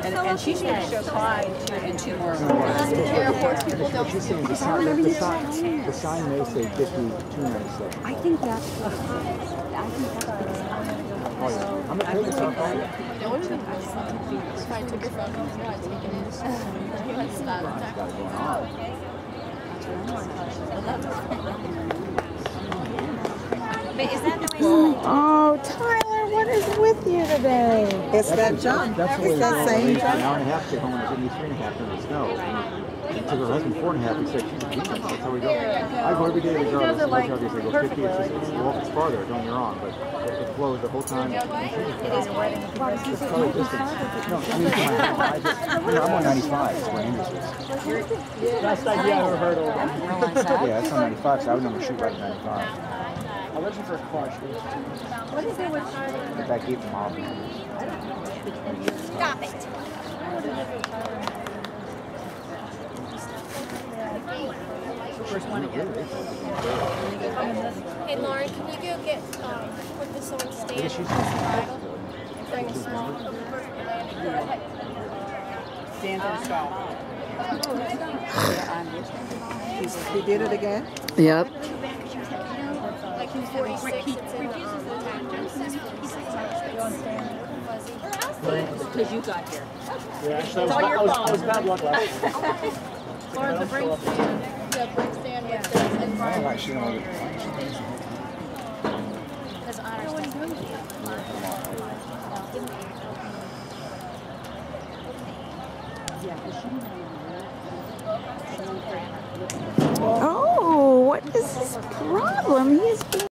And she's going to show Clyde and two more. Airports, people don't. She's saying the sign may say 5297. I think that's the sign. Oh, yeah. I'm going to take this off. If I took your phone, I'd take it in. That's not Got it going on. But is that the way? Oh, Tyler, what is with you today? It's that jump. It's that same An jump. hour and a half to home, and it took me 3.5 in the snow. It took her husband 4.5. He said, she's a genius. That's how we go. I go every day to the garden. They go 50. It's farther, don't get me wrong, but it flows the whole time. It's probably distance. No, I mean, I'm on 95. That's where Andrews is. Best idea I ever heard of. Yeah, that's on 95, so I would never shoot right at 95. I was your first question. What is it with Get that gate from Holland. Stop it. First one again. Hey Lauren, can you go get put this on stand for bridal and bring a small Stand and stop. He did it again? Yep. like 46? It's in the tangents. Because you got here. Yeah, actually, I was bad luck last time. Or the bring stand. Yeah, bring stand with this and I don't bridal. like shooting all the Because Honors. Oh, what is his problem? He is being